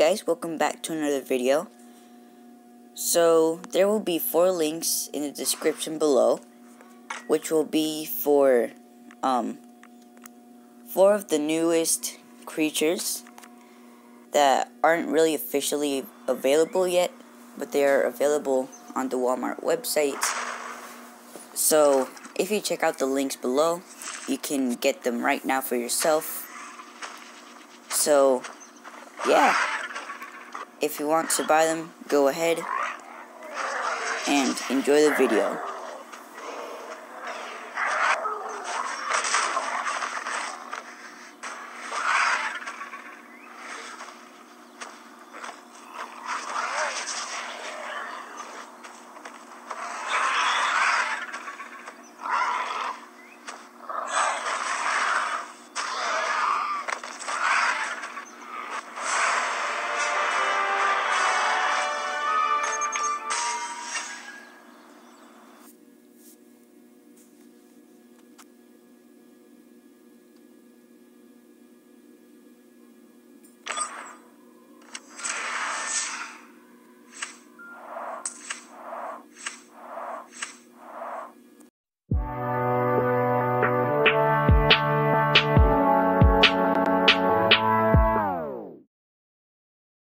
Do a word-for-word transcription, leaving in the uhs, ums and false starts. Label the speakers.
Speaker 1: guys, welcome back to another video. So there will be four links in the description below, which will be for um four of the newest creatures that aren't really officially available yet, but they are available on the Walmart website. So if you check out the links below, you can get them right now for yourself. So yeah, if you want to buy them, go ahead and enjoy the video.